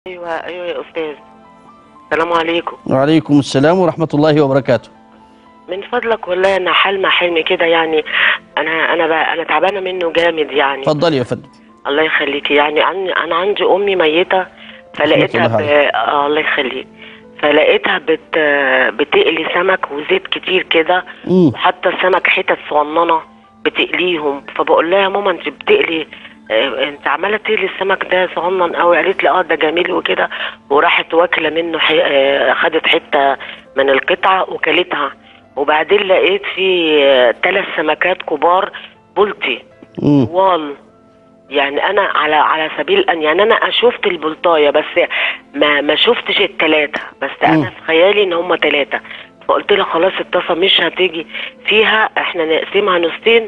ايوه يا استاذ. السلام عليكم. وعليكم السلام ورحمة الله وبركاته. من فضلك والله انا حلمه حلم كده يعني. انا تعبانه منه جامد يعني. اتفضلي يا فندم. الله يخليكي. يعني انا عندي امي ميته فلقيتها الله يخليك. فلقيتها بتقلي سمك وزيت كتير كده، وحتى السمك حتت صغننه بتقليهم. فبقول لها يا ماما انت بتقلي انت عماله تقلي السمك ده صغنن قوي. قالت لي ده جميل وكده، وراحت واكله منه خدت حته من القطعه وكلتها. وبعدين لقيت في 3 سمكات كبار بلطي طوال. يعني انا على سبيل ان يعني انا شفت البلطايه بس ما شفتش ال3، بس انا في خيالي ان هم 3. فقلت لها خلاص الطاسه مش هتيجي فيها، احنا نقسمها نصين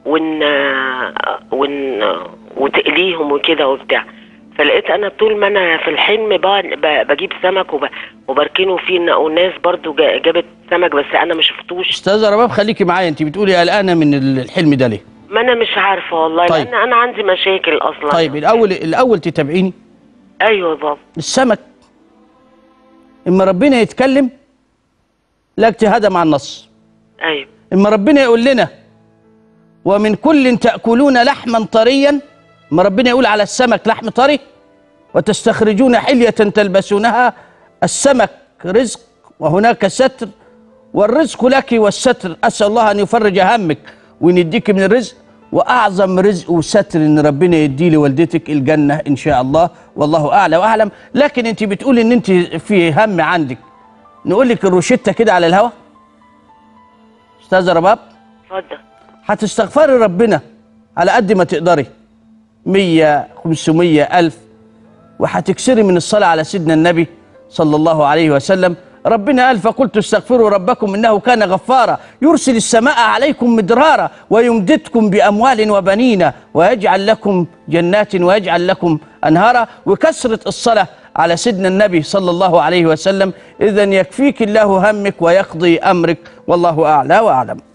وتقليهم وكده وبتاع. فلقيت انا طول ما انا في الحلم بجيب سمك وبركنه فيه، وناس برضو جابت سمك بس انا ما شفتوش. استاذه رباب خليكي معايا، انت بتقولي قلقانه من الحلم ده ليه؟ ما انا مش عارفه والله. طيب. لان انا عندي مشاكل اصلا. طيب الاول تتابعيني. ايوه يا بابا. السمك اما ربنا يتكلم لا اجتهاد مع النص. ايوه. اما ربنا يقول لنا ومن كل تأكلون لحما طريا، اما ربنا يقول على السمك لحم طري وتستخرجون حلية تلبسونها. السمك رزق وهناك ستر، والرزق لك والستر. أسأل الله أن يفرج همك ويديك من الرزق، وأعظم رزق وستر إن ربنا يدي لوالدتك الجنة إن شاء الله، والله أعلى وأعلم. لكن أنت بتقولي إن أنت في هم عندك، نقول لك الروشتة كده على الهوا. أستاذة رباب اتفضل. هتستغفري ربنا على قد ما تقدري، 100 500 1000، وهتكسري من الصلاة على سيدنا النبي صلى الله عليه وسلم. ربنا قال فقلت استغفروا ربكم إنه كان غفارا يرسل السماء عليكم مدرارا ويمددكم بأموال وبنين ويجعل لكم جنات ويجعل لكم أنهارا. وكسرة الصلاة على سيدنا النبي صلى الله عليه وسلم. إذن يكفيك الله همك ويقضي أمرك، والله أعلى وأعلم.